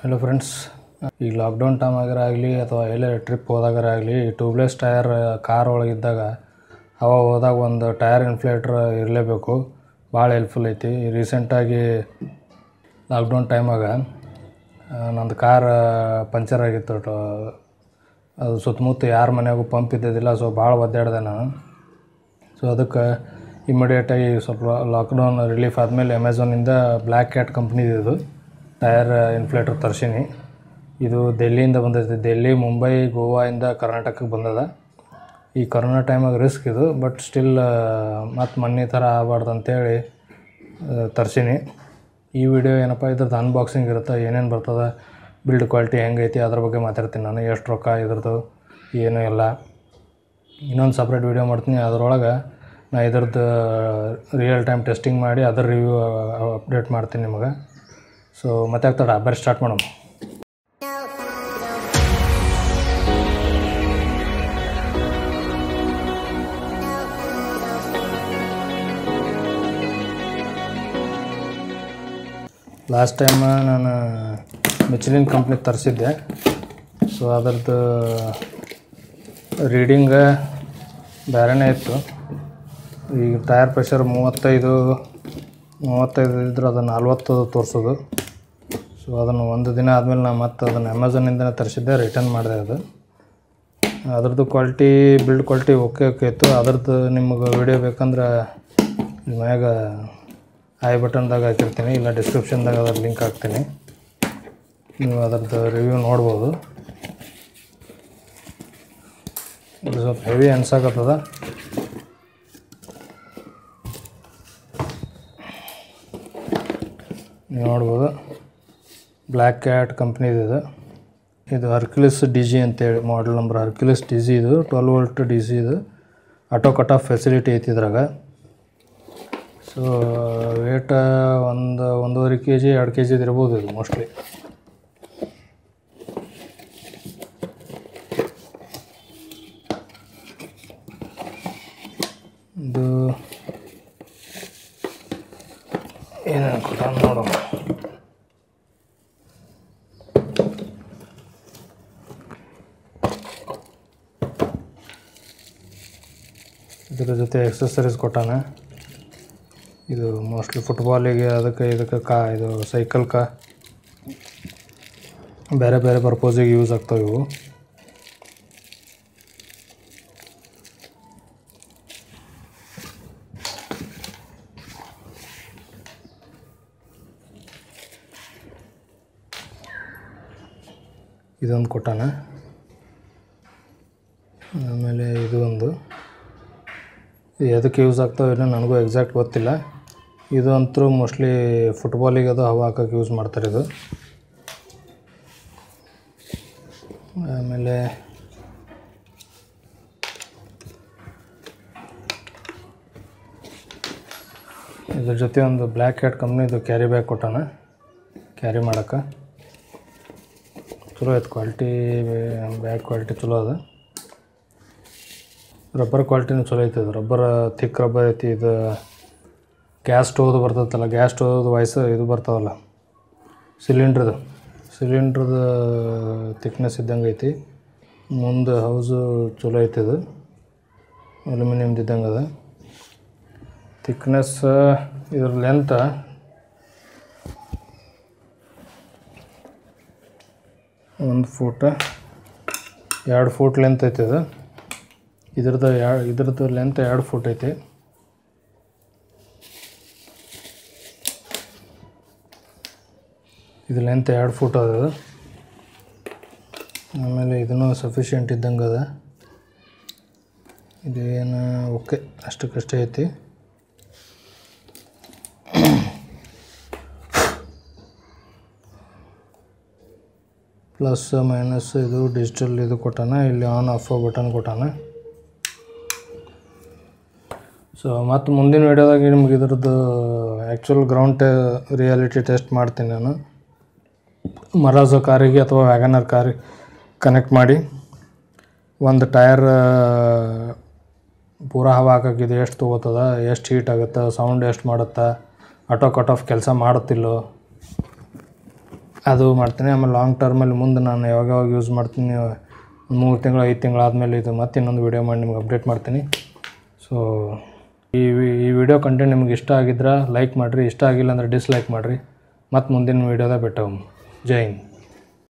Hello friends, ಈಗ lockdown time ಆಗಲಿ ಅಥವಾ ಎಲ್ಲೇ ಟ್ರಿಪ್ ಹೋದಾಗರಾಗಲಿ ಟ್ಯೂಬ್ಲೆಸ್ ಟಯರ್ ಕಾರ್ ಒಳಗಿದ್ದಾಗ ಹೋದಾಗ ಒಂದು ಟಯರ್ ಇನ್ಫ್ಲೇಟ್ರ್ ಇರಲೇಬೇಕು. ಭಾಳ ಹೆಲ್ಪ್ಫುಲ್ ಐತಿ. ರೀಸೆಂಟಾಗಿ ಲಾಕ್ಡೌನ್ ಟೈಮಾಗ ನಂದು ಕಾರ್ ಪಂಚರ್ ಆಗಿತ್ತು. ಅದು ಸುತ್ತಮುತ್ತ ಯಾರ ಮನೆಯಾಗೂ ಪಂಪ್ ಇದ್ದಿದ್ದಿಲ್ಲ. ಸೊ ಭಾಳ ಒದ್ದಾಡಿದೆ ನಾನು. ಸೊ ಅದಕ್ಕೆ ಇಮಿಡಿಯೇಟಾಗಿ ಸ್ವಲ್ಪ ಲಾಕ್ಡೌನ್ ರಿಲೀಫ್ ಆದಮೇಲೆ ಅಮೆಝಾನಿಂದ ಬ್ಲ್ಯಾಕ್ ಕ್ಯಾಟ್ ಕಂಪ್ನಿದು ಟಯರ್ ಇನ್ಫ್ಲೇಟರ್ ತರ್ಸೀನಿ. ಇದು ದೆಲ್ಲಿಯಿಂದ ಬಂದೈತಿ. ದೆಲ್ಲಿ, ಮುಂಬೈ, ಗೋವಾಯಿಂದ ಕರ್ನಾಟಕಕ್ಕೆ ಬಂದದ. ಈ ಕೊರೋನಾ ಟೈಮಾಗ ರಿಸ್ಕ್ ಇದು, ಬಟ್ ಸ್ಟಿಲ್ ಮತ್ತು ಮೊನ್ನೆ ಥರ ಆಗಬಾರ್ದು ಅಂತೇಳಿ ತರ್ಸೀನಿ. ಈ ವಿಡಿಯೋ ಏನಪ್ಪ ಇದ್ರದ್ದು ಅನ್ಬಾಕ್ಸಿಂಗ್ ಇರುತ್ತೆ, ಏನೇನು ಬರ್ತದೆ, ಬಿಲ್ಡ್ ಕ್ವಾಲಿಟಿ ಹೆಂಗೈತಿ ಅದ್ರ ಬಗ್ಗೆ ಮಾತಾಡ್ತೀನಿ ನಾನು. ಎಷ್ಟು ರೊಕ್ಕ ಇದ್ರದ್ದು ಏನು ಎಲ್ಲ ಇನ್ನೊಂದು ಸಪ್ರೇಟ್ ವಿಡಿಯೋ ಮಾಡ್ತೀನಿ. ಅದರೊಳಗೆ ನಾನು ಇದ್ರದ್ದು ರಿಯಲ್ ಟೈಮ್ ಟೆಸ್ಟಿಂಗ್ ಮಾಡಿ ಅದರ ರಿವ್ಯೂ ಅಪ್ಡೇಟ್ ಮಾಡ್ತೀನಿ ನಿಮಗೆ. ಸೊ ಮತ್ತೆ ಆಗ್ತಾಡ ಬರ್ರಿ ಸ್ಟಾರ್ಟ್ ಮಾಡೋಣ. ಲಾಸ್ಟ್ ಟೈಮ್ ನಾನು ಮಿಚಲಿನ್ ಕಂಪ್ನಿ ತರಿಸಿದ್ದೆ. ಸೊ ಅದರದ್ದು ರೀಡಿಂಗ ಬೇರೆನೇ ಇತ್ತು. ಈಗ ಟಯರ್ ಪ್ರೆಷರ್ 35 ಇದ್ರೆ ಅದು 40 ತೋರಿಸೋದು. ಸೊ ಅದನ್ನು ಒಂದು ದಿನ ಆದಮೇಲೆ ನಾನು ಮತ್ತೆ ಅದನ್ನು ಅಮೆಝಾನಿಂದನೇ ತರಿಸಿದ್ದೆ, ರಿಟರ್ನ್ ಮಾಡಿದೆ. ಅದ್ರದ್ದು ಕ್ವಾಲಿಟಿ, ಬಿಲ್ಡ್ ಕ್ವಾಲಿಟಿ ಓಕೆ ಇತ್ತು. ಅದ್ರದ್ದು ನಿಮಗೆ ವಿಡಿಯೋ ಬೇಕಂದ್ರೆ ಮ್ಯಾಗ ಐ ಬಟನ್ದಾಗ ಹಾಕಿರ್ತೀನಿ, ಇಲ್ಲ ಡಿಸ್ಕ್ರಿಪ್ಷನ್ದಾಗ ಅದ್ರ ಲಿಂಕ್ ಹಾಕ್ತೀನಿ. ನೀವು ಅದ್ರದ್ದು ರಿವ್ಯೂ ನೋಡ್ಬೋದು. ಇದು ಸ್ವಲ್ಪ ಹೆವಿ ಅನ್ಸಾಕತ್ತದ. ನೀವು ನೋಡ್ಬೋದು, ಬ್ಲ್ಯಾಕ್ ಕ್ಯಾಟ್ ಕಂಪ್ನಿದು. ಇದು ಹರ್ಕ್ಯುಲಿಸ್ DG ಅಂತೇಳಿ ಮಾಡಲ್ ನಂಬರ್. ಹರ್ಕ್ಯುಲಿಸ್ DG ಇದು 12 ವೋಲ್ಟ್ DC ಇದು. ಆಟೋ ಕಟ್ ಆಫ್ ಫೆಸಿಲಿಟಿ ಐತಿ ಇದ್ರಾಗ. ಸೊ ವೇಟ 1.5 kg 2 kg ಇರ್ಬೋದು ಇದು ಮೋಸ್ಟ್ಲಿ. ಇದು ಏನೇನು ಕೊಟ್ಟ ನೋಡೋಣ. ಇದರ ಜೊತೆ ಎಕ್ಸಸರೀಸ್ ಕೊಟ್ಟಾನ. ಇದು ಮೋಸ್ಟ್ಲಿ ಫುಟ್ಬಾಲಿಗೆ ಅದಕ್ಕೆ ಇದಕ್ಕೆ ಇದು ಸೈಕಲ್ಗೆ ಬೇರೆ ಬೇರೆ ಪರ್ಪೋಸಿಗೆ ಯೂಸ್ ಆಗ್ತಾವೆ ಇವು. ಇದೊಂದು ಕೊಟ್ಟಾನ. ಆಮೇಲೆ ಇದು ಒಂದು ಎದಕ್ಕೆ ಯೂಸ್ ಆಗ್ತಾವೆ ಏನೋ ನನಗೂ ಎಕ್ಸಾಕ್ಟ್ ಗೊತ್ತಿಲ್ಲ. ಇದು ಅಂತೂ ಮೋಸ್ಟ್ಲಿ ಫುಟ್ಬಾಲಿಗೆ ಅದು ಹವಾ ಹಾಕೋಕ್ಕೆ ಯೂಸ್ ಮಾಡ್ತಾರೆ ಇದು. ಆಮೇಲೆ ಇದ್ರ ಜೊತೆ ಒಂದು ಬ್ಲ್ಯಾಕ್ ಕ್ಯಾಟ್ ಕಂಪ್ನಿದು ಕ್ಯಾರಿ ಬ್ಯಾಗ್ ಕೊಟ್ಟಾನ, ಕ್ಯಾರಿ ಮಾಡೋಕ್ಕೆ. ಚಲೋ ಐತೆ ಕ್ವಾಲಿಟಿ, ಬ್ಯಾಗ್ ಕ್ವಾಲಿಟಿ ಚಲೋ ಅದ. ರಬ್ಬರ್ ಕ್ವಾಲಿಟಿನೂ ಚಲೋ ಐತೆ. ಇದು ರಬ್ಬರ್ ಥಿಕ್ ರಬ್ಬರ್ ಐತಿ. ಇದು ಗ್ಯಾಸ್ ಸ್ಟೋವ್ದು ಬರ್ತೈತಲ್ಲ, ಗ್ಯಾಸ್ ಸ್ಟೋವ್ದು ವಾಯ್ಸ್ ಇದು ಬರ್ತಾವಲ್ಲ, ಸಿಲಿಂಡ್ರದ್ದು ಥಿಕ್ನೆಸ್ ಇದ್ದಂಗೆ ಐತಿ. ಮುಂದೆ ಹೌಸು ಚಲೋ ಐತಿ. ಇದು ಅಲ್ಯೂಮಿನಿಯಮ್ದು ಇದ್ದಂಗೆ ಅದ. ಥಿಕ್ನೆಸ್ ಇದ್ರ ಲೆಂತ್ 1 ಫೂಟ್ 2 ಫೂಟ್ ಲೆಂತ್ ಐತಿ. ಇದು ಇದ್ರದ್ದು ಲೆಂತ್ 2 ಫೂಟ್ ಐತಿ. ಇದು ಲೆಂತ್ 2 ಫೂಟ್ ಅದ. ಆಮೇಲೆ ಇದನ್ನು ಸಫಿಷಿಯೆಂಟ್ ಇದ್ದಂಗೆ ಅದ. ಇದೇನು ಓಕೆ, ಅಷ್ಟಕ್ಕಷ್ಟೇ ಐತಿ. ಪ್ಲಸ್ ಮೈನಸ್ ಇದು ಡಿಜಿಟಲ್ ಇದು ಕೊಟ್ಟಾನ. ಇಲ್ಲಿ ಆನ್ ಆಫ್ ಬಟನ್ ಕೊಟ್ಟಾನ. ಸೊ ಮತ್ತು ಮುಂದಿನ ವೀಡಿಯೋದಾಗ ನಿಮ್ಗೆ ಇದ್ರದ್ದು ಆ್ಯಕ್ಚುಲ್ ಗ್ರೌಂಡ್ ರಿಯಾಲಿಟಿ ಟೆಸ್ಟ್ ಮಾಡ್ತೀನಿ ನಾನು. ಮರಾಜೋ ಕಾರಿಗೆ ಅಥವಾ ವ್ಯಾಗನರ್ ಕಾರಿಗೆ ಕನೆಕ್ಟ್ ಮಾಡಿ ಒಂದು ಟಯರ್ ಪೂರಾ ಹವಾ ಹಾಕೋಕ್ಕಿದೆ, ಎಷ್ಟು ತೊಗೋತದ, ಎಷ್ಟು ಹೀಟ್ ಆಗುತ್ತೆ, ಸೌಂಡ್ ಎಷ್ಟು ಮಾಡುತ್ತಾ, ಆಟೋ ಕಟ್ ಆಫ್ ಕೆಲಸ ಮಾಡುತ್ತಿಲ್ಲೋ ಅದು ಮಾಡ್ತೀನಿ. ಆಮೇಲೆ ಲಾಂಗ್ ಟರ್ಮಲ್ಲಿ ಮುಂದೆ ನಾನು ಯಾವಾಗ ಯೂಸ್ ಮಾಡ್ತೀನಿ 3 ತಿಂಗಳು 5 ತಿಂಗಳು ಆದಮೇಲೆ ಇದು ಮತ್ತೆ ಇನ್ನೊಂದು ವೀಡಿಯೋ ಮಾಡಿ ನಿಮ್ಗೆ ಅಪ್ಡೇಟ್ ಮಾಡ್ತೀನಿ. ಸೊ ಈ ವಿಡಿಯೋ ಕಂಟೆಂಟ್ ನಿಮ್ಗೆ ಇಷ್ಟ ಆಗಿದ್ರೆ ಲೈಕ್ ಮಾಡಿರಿ, ಇಷ್ಟ ಆಗಿಲ್ಲ ಅಂದರೆ ಡಿಸ್ಲೈಕ್ ಮಾಡಿರಿ. ಮತ್ತು ಮುಂದಿನ ವೀಡಿಯೋದಾಗ ಭೇಟಿ. ಜೈ ಹಿಂದ್.